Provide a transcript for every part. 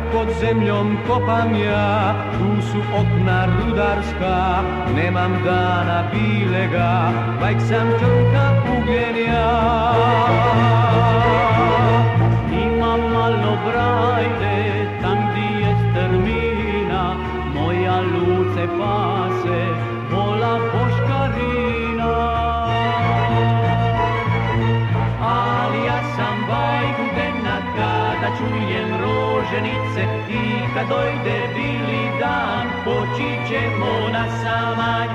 pod zemljom kopam ja, tu su okna rudarska, nemam dana bilega, vajk sam črnka ugljen ja. Imam malo brajde, tam gdje je strmina, moja luce pase, vola boškarina. Ali ja sam vajgudena kada čujem roženice i kad dojde bili dan, poći ćemo na samanj.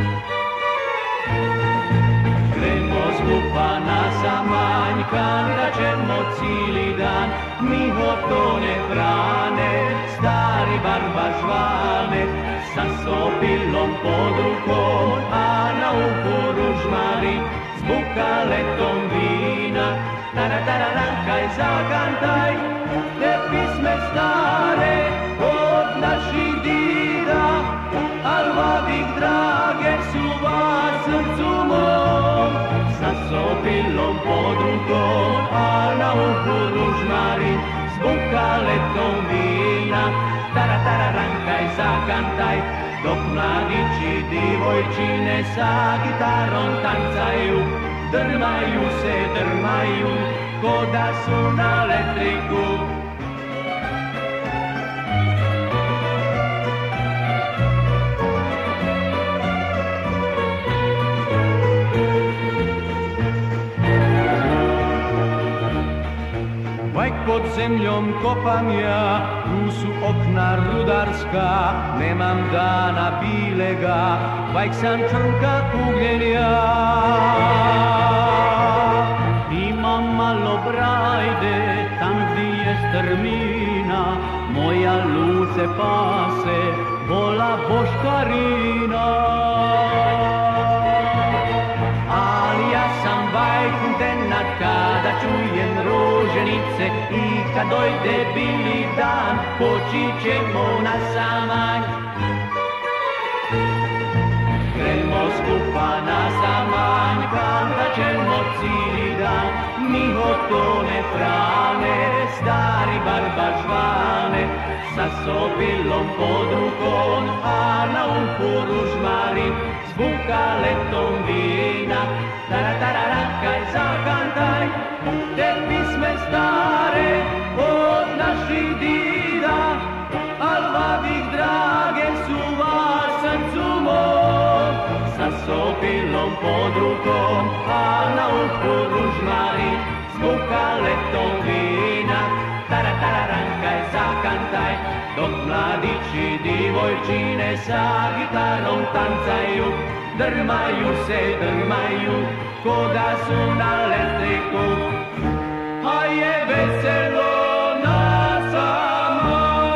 Gremo skupa na samanj, kada ćemo cijeli dan, mi hotone brane, stari barba žvane, sa sopilom pod rukom, a na uhu ružmarin, s bukaletom vina. Tara-tara-rankaj, zakantaj, te pisme stare od naših dida, al vavih drage su vas srcu mom, sa sopilom pod rukom, a na uhu ružmarin, s bukaletom vina. Tara-tara-rankaj, zakantaj, dok mladići divojčine sa gitarom tancaju, drmaju se, drmaju, ko da su na elektriku. Vajk pod zemljom kopam ja, tu su okna rudarska, nemam dana bilega, vajk sam črnka ugljen ja. Imam malo brajde, tam gdje je strmina, moja luce pase, vola boškarina. Ali ja sam vajgudena kada čujem roženice i kad dojde bili dan, poći ćemo na samanj. Gremo skupa na samanj, kada ćemo cijeli dan, mi hotone prane, stari barba žvane, sa sopilom pod rukom, a na uhu ružmarin, s bukaletom vina. Tara-tara-rankaj, zakantaj, te pisme stare od naših dida, al vavih drage su vas srcu mom, sa sopilom pod rukom, a na uhu ružmarin, s bukaletom vina. Tara-tara-rankaj, zakantaj, dok mladići divojčine sa gitarom tancaju, drmaju se, drmaju, ko da su na elektriku. A je veselo na samanj.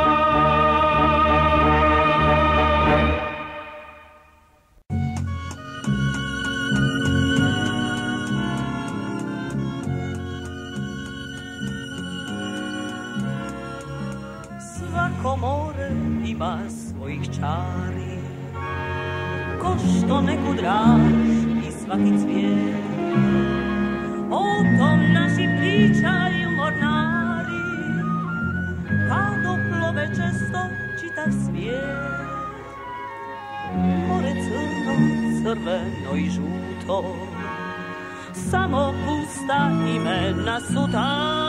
Svako more ima svojih čari, ko što neku draž i svaki cvijet. O tom naši pričaju mornari, kad oplove često čitav svijet. More crno, crveno i žuto, samo pusta imena su ta.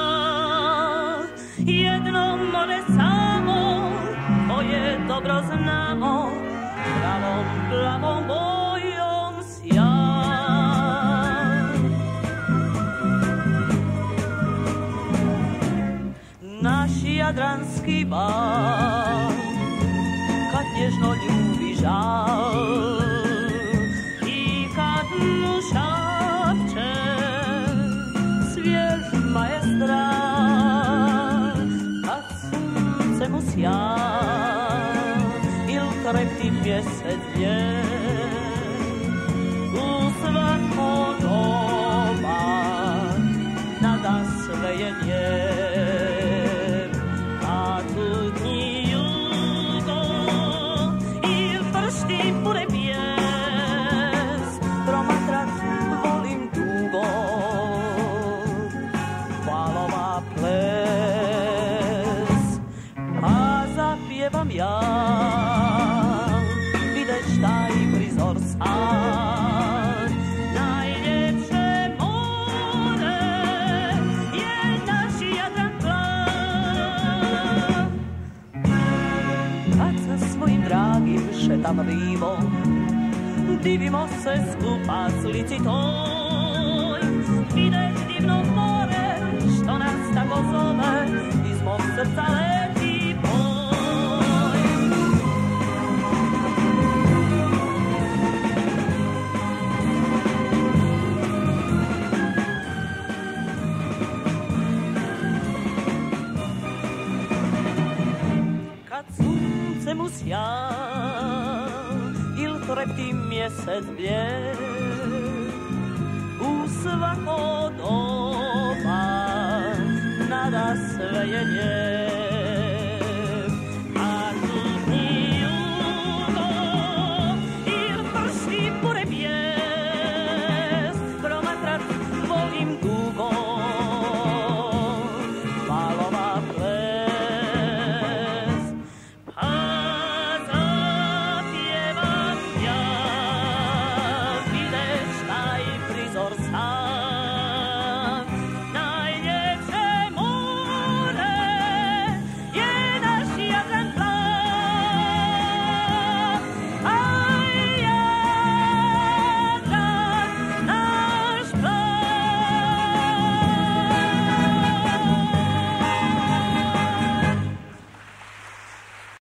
Jedno more samo, koje dobro znamo, pravom plavom bojom sja. Naš jadranski val, kad nježno ljubi žal, i kad mu šapće svjež maestral, kad sunce mu sja, krepki mjesec je u svako doba, nada sve je njem, a tu dni jugo i pršti štamrivo. Divimo se skupa slici toj, ideš divno more, što nas tako zove, iz mog srca leti boj. Kad sunce mu sja, il trepti mjesec bijel, u svako doba nada sve je nje.